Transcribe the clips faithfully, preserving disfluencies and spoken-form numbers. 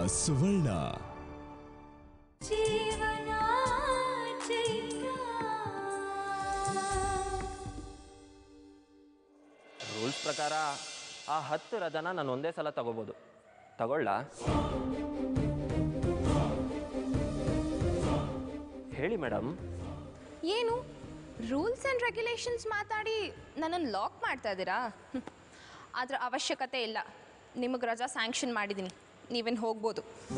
ಸುವರ್ಣ. Rules ಪ್ರಕಾರ ಆ ಹತ್ತು ರಜಾನ ನಾನು ಒಂದೇ ಸಲ ತಗೋಬೋದು. ತಗೊಳ್ಳ? ಹೇಳಿ ಮೇಡಮ್. ಏನು ರೂಲ್ಸ್ ಆ್ಯಂಡ್ ರೆಗ್ಯುಲೇಷನ್ಸ್ ಮಾತಾಡಿ ನನ್ನನ್ನು ಲಾಕ್ ಮಾಡ್ತಾ ಇದ್ದೀರಾ? ಅದರ ಅವಶ್ಯಕತೆ ಇಲ್ಲ. ನಿಮಗೆ ರಜಾ ಸ್ಯಾಂಕ್ಷನ್ ಮಾಡಿದ್ದೀನಿ, ನೀವೇನು ಹೋಗ್ಬೋದು.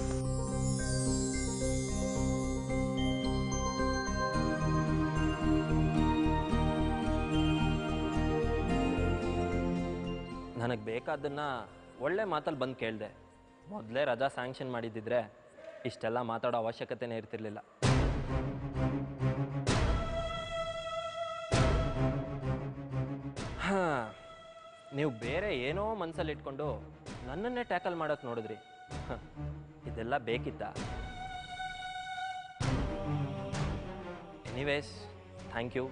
ನನಗೆ ಬೇಕಾದನ್ನು ಒಳ್ಳೆ ಮಾತಲ್ಲಿ ಬಂದು ಕೇಳಿದೆ. ಮೊದಲೇ ರಜಾ ಸ್ಯಾಂಕ್ಷನ್ ಮಾಡಿದ್ದಿದ್ರೆ ಇಷ್ಟೆಲ್ಲ ಮಾತಾಡೋ ಅವಶ್ಯಕತೆನೇ ಇರ್ತಿರ್ಲಿಲ್ಲ. ಹಾಂ, ನೀವು ಬೇರೆ ಏನೋ ಮನಸ್ಸಲ್ಲಿ ಇಟ್ಕೊಂಡು ನನ್ನನ್ನೇ ಟ್ಯಾಕಲ್ ಮಾಡೋಕ್ಕೆ ನೋಡಿದ್ರಿ. ಇದೆಲ್ಲ ಬೇಕಿತ್ತಾ? Anyways, thank you.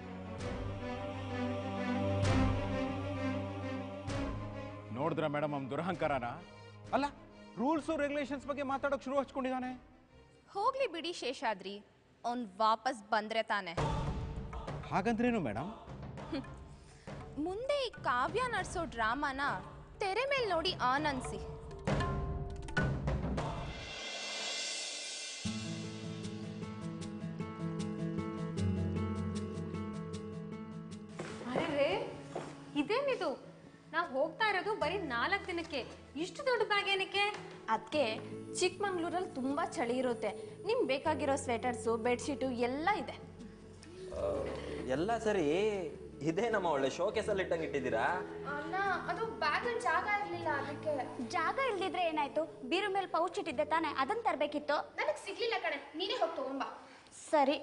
ನೋಡಿದ್ರ ಮೇಡಮ್ ನಮ್ಮ ದುರಹಂಕಾರನ? ಅಲ್ಲ, ರೂಲ್ಸು ರೆಗ್ಯುಲೇಷನ್ಸ್ ಬಗ್ಗೆ ಮಾತಾಡೋಕೆ ಶುರು ಹಚ್ಕೊಂಡಿದ್ದಾನೆ. ಹೋಗ್ಲಿ ಬಿಡಿ ಶೇಷಾದ್ರಿ, ಅವ್ನು ವಾಪಸ್ ಬಂದರೆ ತಾನೆ. ಹಾಗಂದ್ರೇನು ಮೇಡಮ್? ಮುಂದೆ ಈ ಕಾವ್ಯ ನಡೆಸೋ ಡ್ರಾಮಾನ ತೆರೆ ಮೇಲೆ ನೋಡಿ ಆನಂದಿಸಿ. ಅರೆ, ಇದೇನಿದು? ನಾವು ಹೋಗ್ತಾ ಇರೋದು ಬರೀ ನಾಲ್ಕು ದಿನಕ್ಕೆ, ಇಷ್ಟು ದೊಡ್ಡ ಬ್ಯಾಗ್ ಏನಕ್ಕೆ? ಅದಕ್ಕೆ ಚಿಕ್ಕಮಂಗ್ಳೂರಲ್ಲಿ ತುಂಬ ಚಳಿ ಇರುತ್ತೆ. ನಿಮ್ಗೆ ಬೇಕಾಗಿರೋ ಸ್ವೆಟರ್ಸು, ಬೆಡ್ಶೀಟು ಎಲ್ಲ ಇದೆ. ಎಲ್ಲ ಸರಿ, ಇದೇ ನಮ್ಮ ಒಳ್ಳೆ ಶೋಕೇಸಲ್ಲಿ ಇಟ್ಟಂಗೆ ಇಟ್ಟಿದ್ದೀರಾ? ಅಲ್ಲ, ಅದು ಬ್ಯಾಗಲ್ಲಿ ಜಾಗ ಇರಲಿಲ್ಲ, ಅದಕ್ಕೆ. ಜಾಗ ಇಲ್ದಿದ್ರೆ ಏನಾಯ್ತು? ಬೀರು ಮೇಲೆ ಪೌಚ್ ಇಟ್ಟಿದ್ದೆ ತಾನೆ, ಅದನ್ನ ತರಬೇಕಿತ್ತು. ನನಗೆ ಸಿಗ್ಲಿಲ್ಲ ಕಣೆ, ನೀನೇ ಹೋಗಿ ತಗೊಂಬಾ. ಸರಿ.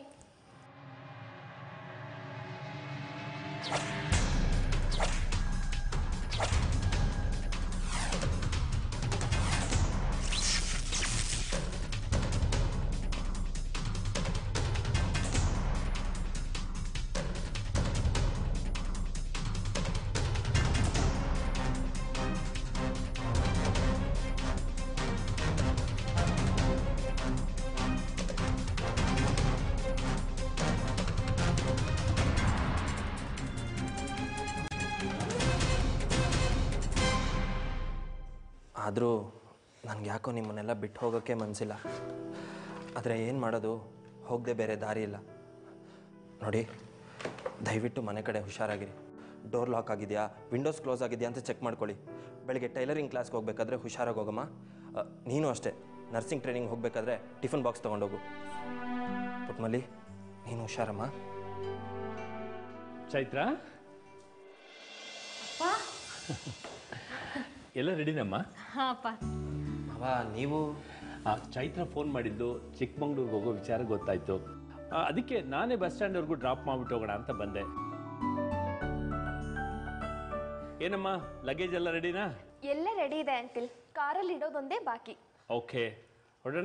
ಆದರೂ ನನಗೆ ಯಾಕೋ ನಿಮ್ಮನ್ನೆಲ್ಲ ಬಿಟ್ಟು ಹೋಗೋಕ್ಕೆ ಮನಸ್ಸಿಲ್ಲ. ಆದರೆ ಏನು ಮಾಡೋದು, ಹೋಗದೆ ಬೇರೆ ದಾರಿ ಇಲ್ಲ. ನೋಡಿ, ದಯವಿಟ್ಟು ಮನೆ ಕಡೆ ಹುಷಾರಾಗಿರಿ. ಡೋರ್ ಲಾಕ್ ಆಗಿದೆಯಾ, ವಿಂಡೋಸ್ ಕ್ಲೋಸ್ ಆಗಿದೆಯಾ ಅಂತ ಚೆಕ್ ಮಾಡ್ಕೊಳ್ಳಿ. ಬೆಳಗ್ಗೆ ಟೈಲರಿಂಗ್ ಕ್ಲಾಸ್ಗೆ ಹೋಗಬೇಕಾದ್ರೆ ಹುಷಾರಾಗಿ ಹೋಗಮ್ಮ. ನೀನು ಅಷ್ಟೇ, ನರ್ಸಿಂಗ್ ಟ್ರೈನಿಂಗ್ ಹೋಗಬೇಕಾದ್ರೆ ಟಿಫನ್ ಬಾಕ್ಸ್ ತೊಗೊಂಡೋಗು. ಪುಟ್ಮಲ್ಲಿ, ನೀನು ಹುಷಾರಮ್ಮ. ಚೈತ್ರ, ಎಲ್ಲ ರೆಡಿನಮ್ಮ? ಹಾಂ ಅಪ್ಪ. ಅವ ನೀವು? ಚೈತ್ರ ಫೋನ್ ಮಾಡಿದ್ದು ಚಿಕ್ಕಮಂಗ್ಳೂರಿಗೆ ಹೋಗೋ ವಿಚಾರ ಗೊತ್ತಾಯಿತು. ಅದಕ್ಕೆ ನಾನೇ ಬಸ್ ಸ್ಟ್ಯಾಂಡ್ವರೆಗೂ ಡ್ರಾಪ್ ಮಾಡಿಬಿಟ್ಟು ಹೋಗೋಣ ಅಂತ ಬಂದೆ. ಏನಮ್ಮ, ಲಗೇಜ್ ಎಲ್ಲ ರೆಡಿನಾ? ಎಲ್ಲ ರೆಡಿ ಇದೆ ಅಂಕಲ್, ಕಾರಲ್ಲಿ ಇಡೋದೊಂದೇ ಬಾಕಿ. ಓಕೆ, ಹೊರಡೋಣ.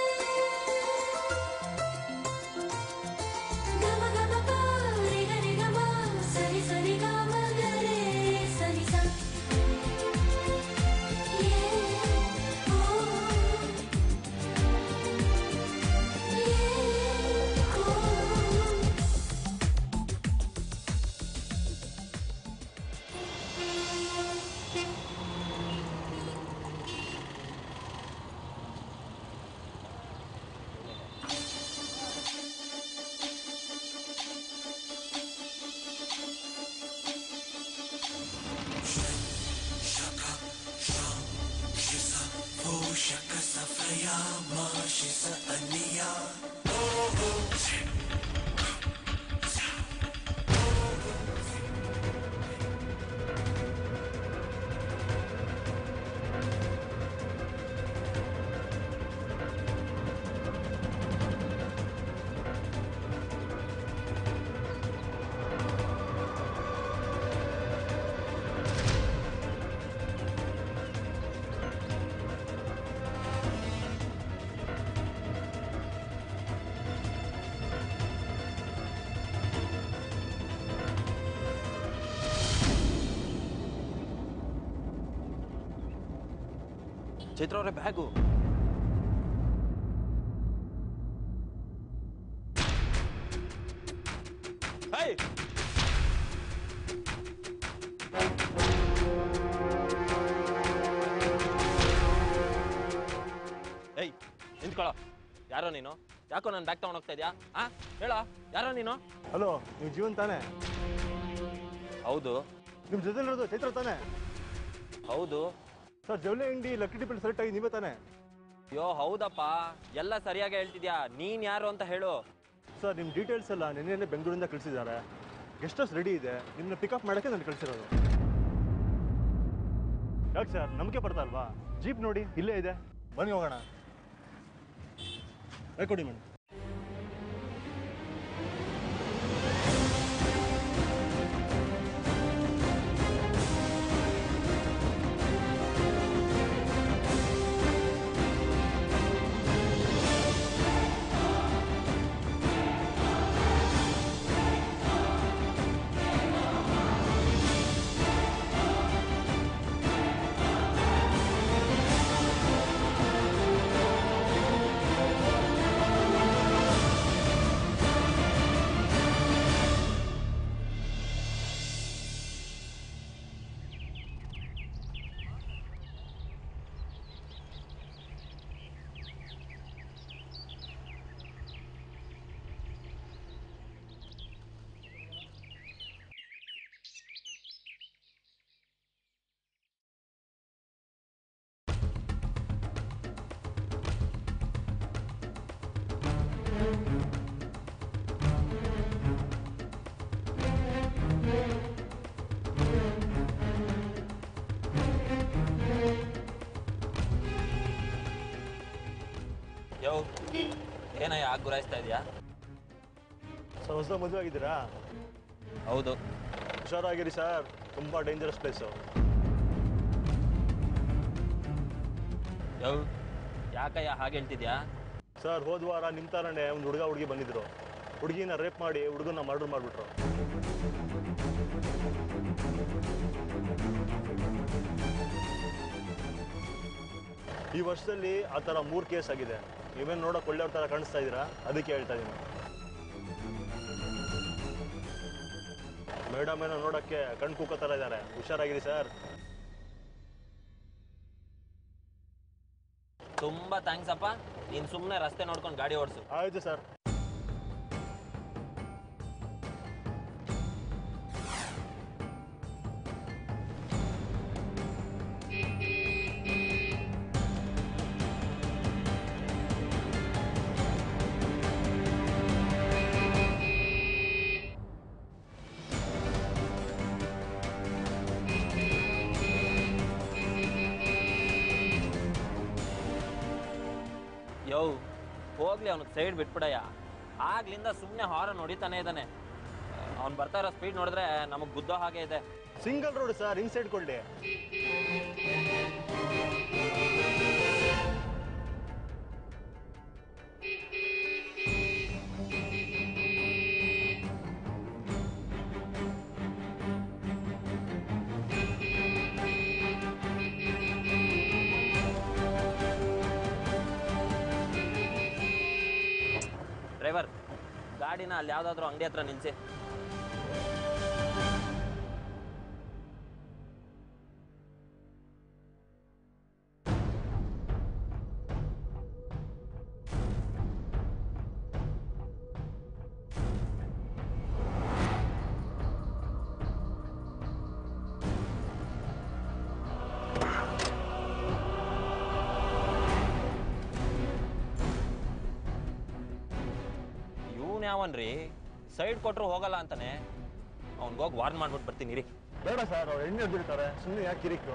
Gama gama pa, re ga re ga Chaitra ಅವರೇ ಬ್ಯಾಗು. ಏಯ್ ಏಯ್ ನಿಂತ್ಕೊಳ್ಳೋ. ಯಾರೋ ನೀನು? ಯಾಕೋ ನನ್ನ ಬ್ಯಾಗ್ ತಗೊಂಡು ಹೋಗ್ತಾ ಇದೆಯಾ? ಆ ಹೇಳ, ಯಾರೋ ನೀನು? ಹಲೋ, ನೀವು ಜೀವನ್ ತಾನೆ? ಹೌದು. ನಿಮ್ಮ ಜೊತೆಲಿರೋದು ಚೈತ್ರ ತಾನೆ? ಹೌದು ಸರ್, ಜವಳಿ ಅಂಗಡಿ ಲಕ್ಕಿ ಟಿಫಿನ್ ಸೆಲೆಕ್ಟ್ ಆಗಿ ನೀವೇ ತಾನೆ? ಅಯ್ಯೋ ಹೌದಪ್ಪ, ಎಲ್ಲ ಸರಿಯಾಗಿ ಹೇಳ್ತಿದ್ಯಾ. ನೀನ್ ಯಾರು ಅಂತ ಹೇಳು. ಸರ್, ನಿಮ್ಮ ಡೀಟೇಲ್ಸ್ ಎಲ್ಲ ನಿನ್ನೆ ಬೆಂಗಳೂರಿಂದ ಕಳಿಸಿದ್ದಾರೆ. ಗೆಸ್ಟ್ ಹೌಸ್ ರೆಡಿ ಇದೆ, ನಿಮ್ಮನ್ನ ಪಿಕಪ್ ಮಾಡೋಕ್ಕೆ ನಾನು ಕಳಿಸಿರೋದು. ಯಾಕೆ ಸರ್, ನಂಬಿಕೆ ಬರ್ತಾ ಅಲ್ವಾ? ಜೀಪ್ ನೋಡಿ, ಇಲ್ಲೇ ಇದೆ, ಬನ್ನಿ ಹೋಗೋಣ. ಕೊಡಿ ಮೇಡಮ್. ಯೋ, ಏನಯ್ಯ ಆಗ ಗುರಾಯಿಸ್ತಾ ಇದೆಯಾ? ಸರ್, ಹೊಸ ಮದುವೆ ಆಗಿದ್ದೀರಾ? ಹೌದು. ಹುಷಾರಾಗಿರಿ ಸರ್, ತುಂಬ ಡೇಂಜರಸ್ ಪ್ಲೇಸು. ಯೋ, ಯಾಕಯ್ಯ ಹಾಗೆ ಹೇಳ್ತಿದ್ಯಾ? ಸರ್, ಹೋದ ವಾರ ನಿಮ್ಮ ಥರನೇ ಒಂದು ಹುಡುಗ ಹುಡುಗಿ ಬಂದಿದ್ರು. ಹುಡುಗಿನ ರೇಪ್ ಮಾಡಿ ಹುಡುಗನ ಮರ್ಡರ್ ಮಾಡಿಬಿಟ್ರು. ಈ ವರ್ಷದಲ್ಲಿ ಆ ಥರ ಮೂರು ಕೇಸ್ ಆಗಿದೆ. ನೀವೇನು ನೋಡೋಕೆ ಒಳ್ಳೆಯವ್ರ ಥರ ಕಾಣಿಸ್ತಾ ಇದ್ದೀರಾ, ಅದಕ್ಕೆ ಹೇಳ್ತಾ ಇದ್ದೀನಿ. ಮೇಡಮ್ ಏನೋ ನೋಡೋಕ್ಕೆ ಕಣ್ ಕುಕ್ಕೋ ಥರ ಇದ್ದಾರೆ. ಹುಷಾರಾಗಿರಿ ಸರ್. ತುಂಬಾ ಥ್ಯಾಂಕ್ಸ್ ಅಪ್ಪ. ನೀನು ಸುಮ್ಮನೆ ರಸ್ತೆ ನೋಡ್ಕೊಂಡು ಗಾಡಿ ಓಡಿಸು. ಆಯಿತು ಸರ್. ಯೋ, ಹೋಗ್ಲಿ, ಅವ್ನಿಗೆ ಸೈಡ್ ಬಿಟ್ಬಿಡಯ್ಯ. ಆಗ್ಲಿಂದ ಸುಮ್ಮನೆ ಹಾರನ್ ಹೊಡಿತಾನೆ ಇದ್ದಾನೆ. ಅವ್ನು ಬರ್ತಾ ಇರೋ ಸ್ಪೀಡ್ ನೋಡಿದ್ರೆ ನಮಗೆ ಗುದ್ದೋ ಹಾಗೆ ಇದೆ. ಸಿಂಗಲ್ ರೋಡ್ ಸರ್, ಹಿಂಗ್ ಸೈಡ್ ಕೊಳ್ಳಿ. ಡ್ರೈವರ್, ಗಾಡಿನ ಅಲ್ಲಿ ಯಾವುದಾದ್ರೂ ಅಂಗಡಿ ಹತ್ರ ನಿಲ್ಲಿಸಿ. ಯಾವನ್ರಿ ಸೈಡ್ ಕೊಟ್ಟರು ಹೋಗಲ್ಲ ಅಂತಾನೆ. ಅವ್ನಿಗೋಗಿ ವಾರ್ನ್ ಮಾಡ್ಬಿಟ್ಟು ಬರ್ತೀನಿ ರೀ. ಬೇಡ ಸರ್, ಅವ್ರು ಎಣ್ಣೆ ಹಿಡಿದಿರ್ತಾರೆ, ಸುಮ್ಮನೆ ಯಾಕೆ ಕಿರಿಕು?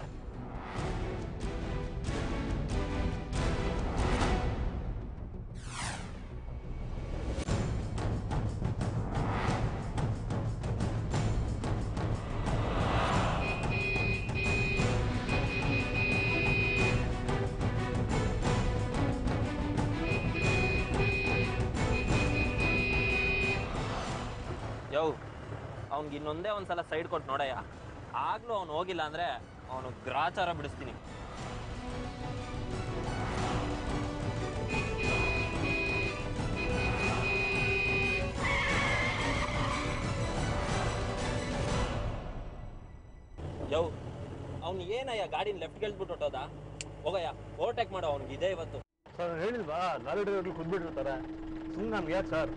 ಯೋ, ಅವ್ನಿಗೆ ಇನ್ನೊಂದೇ ಒಂದ್ಸಲ ಸೈಡ್ ಕೊಟ್ಟು ನೋಡಯ್ಯ. ಆಗ್ಲೂ ಅವ್ನು ಹೋಗಿಲ್ಲ ಅಂದ್ರೆ ಅವನು ಗ್ರಾಚಾರ ಬಿಡಿಸ್ತೀನಿ. ಅವ್ನು ಏನಯ್ಯ ಗಾಡಿನ ಲೆಫ್ಟ್ ಗೆಲ್ಬಿಟ್ಟು ಹೊಟ್ಟೋದ. ಹೋಗಯ್ಯ ಓವರ್ಟೇಕ್ ಮಾಡೋ, ಅವ್ನಿಗೆ ಇದೆ ಇವತ್ತು. ಸರ್ ಹೇಳಿಲ್ವಾ ಲಾರಿ ಡ್ರೈವರ್ಗಳು ಕುದ್ಬಿಟ್ಟಿರ್ತಾರೆ, ಸುಮ್ಮನೆ ನಮ್ಗೆ ಯಾಕೆ ಸರ್?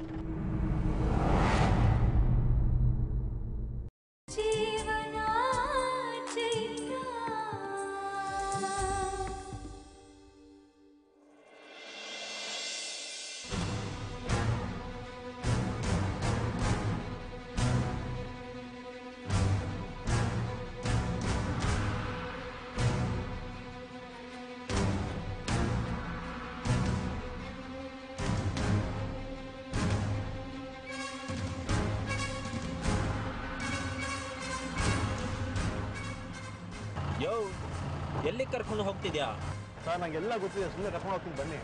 ಯೋ, ಎಲ್ಲಿ ಕರ್ಕೊಂಡು ಹೋಗ್ತಿದ್ಯಾ? ಸರ್ ನಂಗೆಲ್ಲ ಗೊತ್ತಿದೆ, ಸುಮ್ಮನೆ ಕರ್ಕೊಂಡು ಹೋಗ್ತೀನಿ ಬನ್ನಿ.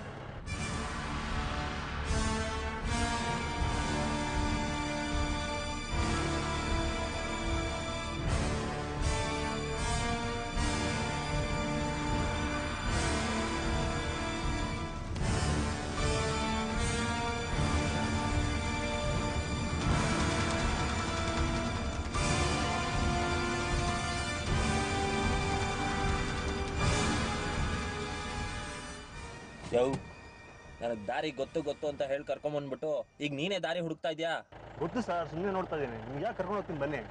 ಯೋ, ನನಗೆ ದಾರಿ ಗೊತ್ತು ಗೊತ್ತು ಅಂತ ಹೇಳಿ ಕರ್ಕೊಂಬಂದ್ಬಿಟ್ಟು ಈಗ ನೀನೇ ದಾರಿ ಹುಡುಕ್ತಾ ಇದೆಯಾ? ಗೊತ್ತು ಸರ್, ಸುಮ್ಮನೆ ನೋಡ್ತಾ ಇದ್ದೀನಿ. ನಿಮ್ಗೆ ಯಾಕೆ ಕರ್ಕೊಂಡು ಹೋಗ್ತೀನಿ ಬನ್ನಿ.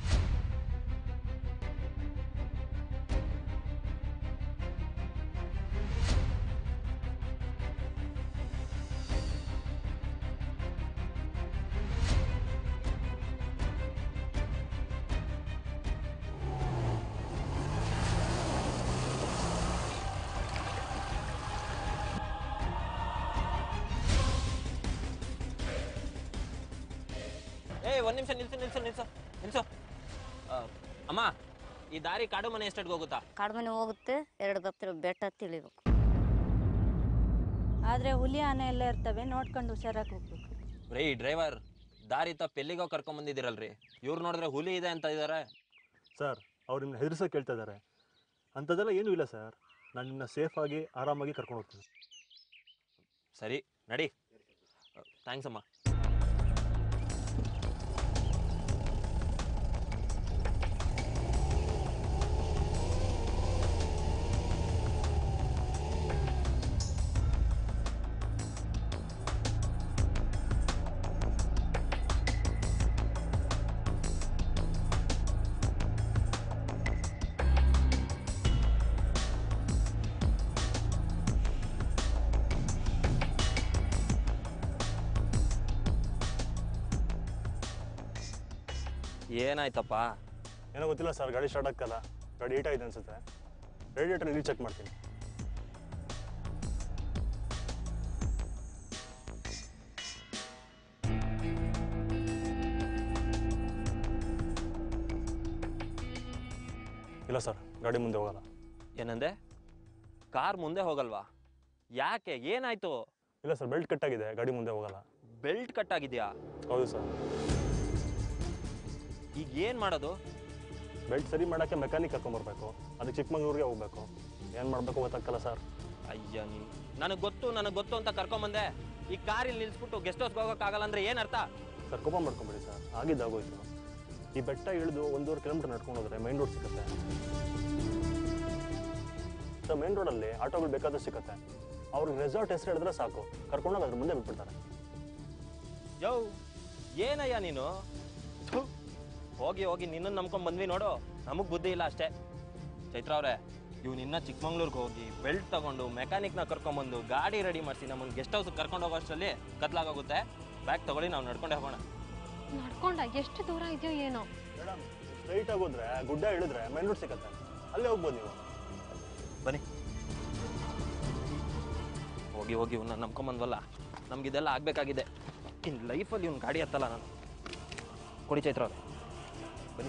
ಏ, ಒಂದ್ ನಿಮಿಷ ನಿಲ್ಸು ನಿಲ್ಸು ನಿಲ್ಸು ನಿಲ್ಸು. ಅಮ್ಮ, ಈ ದಾರಿ ಕಾಡು ಮನೆ ಎಷ್ಟೆಟ್ಗೆ ಹೋಗುತ್ತಾ? ಕಾಡ್ಮನೆ ಹೋಗುತ್ತೆ, ಎರಡು ಗಪ್ತಿರೋ ಬೆಟ್ಟ ತಿಳಿಬೇಕು. ಆದರೆ ಹುಲಿ ಆನೆ ಎಲ್ಲ ಇರ್ತವೆ, ನೋಡ್ಕೊಂಡು ಹುಷಾರಾಗಿ ಹೋಗ್ಬೇಕು. ರೀ ಡ್ರೈವರ್, ದಾರಿ ತಪ್ಪು ಎಲ್ಲಿಗೋ ಕರ್ಕೊಂಬಂದಿದ್ದೀರಲ್ರಿ. ಇವ್ರು ನೋಡಿದ್ರೆ ಹುಲಿ ಇದೆ ಅಂತ ಇದ್ದಾರೆ. ಸರ್, ಅವ್ರು ನಿಮ್ಮನ್ನ ಹೆದರ್ಸೋಕೆ ಕೇಳ್ತಾ ಇದ್ದಾರೆ. ಅಂಥದ್ದೆಲ್ಲ ಏನೂ ಇಲ್ಲ ಸರ್. ನಾನು ನಿಮ್ಮನ್ನ ಸೇಫಾಗಿ ಆರಾಮಾಗಿ ಕರ್ಕೊಂಡು ಹೋಗ್ತೀನಿ. ಸರಿ ನಡಿ. ಥ್ಯಾಂಕ್ಸ್ ಅಮ್ಮ. ಏನಾಯ್ತಪ್ಪ? ಏನೋ ಗೊತ್ತಿಲ್ಲ ಸರ್, ಗಾಡಿ ಸ್ಟಾರ್ಟ್ ಆಗ್ತಲ್ಲ. ಗಾಡಿ ಹೀಟ್ ಆಗಿದೆ ಅನ್ಸುತ್ತೆ. ರೇಡಿಯೇಟರ್ ಇಲ್ಲಿ ಚೆಕ್ ಮಾಡ್ತೀನಿ. ಇಲ್ಲ ಸರ್, ಗಾಡಿ ಮುಂದೆ ಹೋಗಲ್ಲ. ಏನಂದೆ? ಕಾರ್ ಮುಂದೆ ಹೋಗಲ್ವಾ? ಯಾಕೆ, ಏನಾಯ್ತು? ಇಲ್ಲ ಸರ್, ಬೆಲ್ಟ್ ಕಟ್ ಆಗಿದೆ, ಗಾಡಿ ಮುಂದೆ ಹೋಗಲ್ಲ. ಬೆಲ್ಟ್ ಕಟ್ ಆಗಿದೆಯಾ? ಹೌದು ಸರ್. ಈಗ ಏನು ಮಾಡೋದು? ಬೆಲ್ಟ್ ಸರಿ ಮಾಡೋಕ್ಕೆ ಮೆಕ್ಯಾನಿಕ್ ಕರ್ಕೊಂಬರ್ಬೇಕು. ಅದಕ್ಕೆ ಚಿಕ್ಕಮಂಗ್ಳೂರಿಗೆ ಹೋಗ್ಬೇಕು. ಏನು ಮಾಡಬೇಕು ಗೊತ್ತಾಗ್ತಲ್ಲ ಸರ್. ಅಯ್ಯ, ನೀ ನನಗೆ ಗೊತ್ತು ನನಗೆ ಗೊತ್ತು ಅಂತ ಕರ್ಕೊಂಬಂದೆ. ಈ ಕಾರಿಲ್ಲಿ ನಿಲ್ಲಿಸ್ಬಿಟ್ಟು ಗೆಸ್ಟ್ ಹೌಸ್ಗೆ ಹೋಗೋಕ್ಕಾಗಲ್ಲ ಅಂದರೆ ಏನು ಅರ್ಥ? ಸರ್, ಕೋಪ ಮಾಡ್ಕೊಂಬಿಡಿ ಸರ್, ಆಗಿದ್ದಾಗೋಯ್ತು. ಈ ಬೆಟ್ಟ ಇಳಿದು ಒಂದೂವರೆ ಕಿಲೋಮೀಟರ್ ನಡ್ಕೊಂಡು ಹೋದ್ರೆ ಮೈನ್ ರೋಡ್ ಸಿಗುತ್ತೆ ಸರ್. ಮೈನ್ ರೋಡಲ್ಲಿ ಆಟೋಗಳು ಬೇಕಾದ್ರೂ ಸಿಗುತ್ತೆ. ಅವ್ರಿಗೆ ರೆಸಾರ್ಟ್ ಹೆಸರು ಹೇಳಿದ್ರೆ ಸಾಕು, ಕರ್ಕೊಂಡೋಗಿ ಅದ್ರ ಮುಂದೆ ಬಿಟ್ಬಿಡ್ತಾರೆ. ಯೋ, ಏನಯ್ಯ ನೀನು? ಹೋಗಿ ಹೋಗಿ ನಿನ್ನನ್ನು ನಂಬ್ಕೊಂಡು ಬಂದ್ವಿ ನೋಡು. ನಮಗೆ ಬುದ್ಧಿ ಇಲ್ಲ ಅಷ್ಟೇ. ಚೈತ್ರ ಅವರೇ, ಇವು ನಿನ್ನ ಚಿಕ್ಕಮಂಗ್ಳೂರ್ಗೆ ಹೋಗಿ ಬೆಲ್ಟ್ ತಗೊಂಡು ಮೆಕ್ಯಾನಿಕ್ನ ಕರ್ಕೊಂಬಂದು ಗಾಡಿ ರೆಡಿ ಮಾಡಿಸಿ ನಮ್ಮನ್ನು ಗೆಸ್ಟ್ ಹೌಸ್ಗೆ ಕರ್ಕೊಂಡು ಹೋಗೋ ಅಷ್ಟರಲ್ಲಿ ಕತ್ಲಾಗೋಗುತ್ತೆ. ಬ್ಯಾಗ್ ತಗೊಳ್ಳಿ, ನಾವು ನಡ್ಕೊಂಡೆ ಹೋಗೋಣ. ನಡ್ಕೊಂಡ ಎಷ್ಟು ದೂರ ಇದೆಯೋ ಏನೋ. ಮೇಡಮ್, ಸ್ಟ್ರೈಟ್ ಆಗೋದ್ರೆ ಗುಡ್ಡ ಇಳಿದ್ರೆ ಮೈನ್ ರೋಡ್ ಸಿಗುತ್ತೆ, ಅಲ್ಲೇ ಹೋಗ್ಬೋದು ನೀವು. ಬನ್ನಿ. ಹೋಗಿ ಹೋಗಿ ಇವನ್ನ ನಂಬ್ಕೊಂಬಂದ್ವಲ್ಲ, ನಮಗಿದೆಲ್ಲ ಆಗಬೇಕಾಗಿದೆ. ಇನ್ನು ಲೈಫಲ್ಲಿ ಇವ್ನು ಗಾಡಿ ಹತ್ತಲ್ಲ ನಾನು. ಕೊಡಿ ಚೈತ್ರ ಅವ್ರೆ, ಬನ್ನಿ.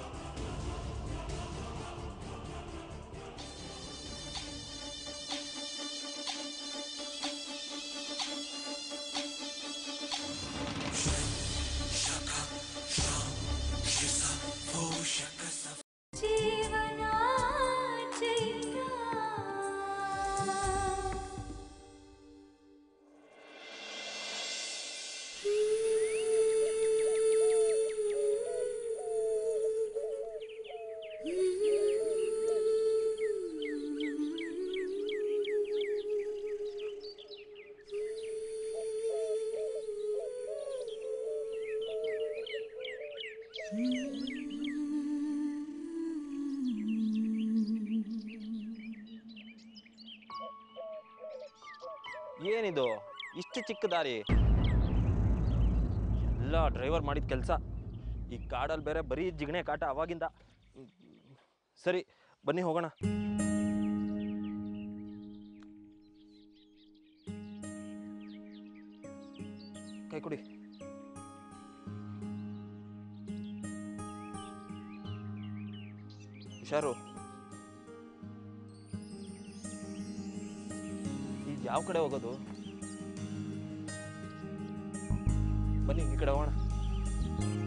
ಏನಿದು ಇಷ್ಟು ಚಿಕ್ಕ ದಾರಿ? ಎಲ್ಲ ಡ್ರೈವರ್ ಮಾಡಿದ ಕೆಲಸ. ಈ ಕಾಡಲ್ಲಿ ಬೇರೆ ಬರೀ ಜಿಗಣೆ ಕಾಟ ಅವಾಗಿಂದ. ಸರಿ ಬನ್ನಿ ಹೋಗೋಣ. ಕೈ ಕೊಡಿ. ಹುಷಾರು. ಈಗ ಯಾವ ಕಡೆ ಹೋಗೋದು? ಬನ್ನಿ ಈ ಕಡೆ ಹೋಗೋಣ.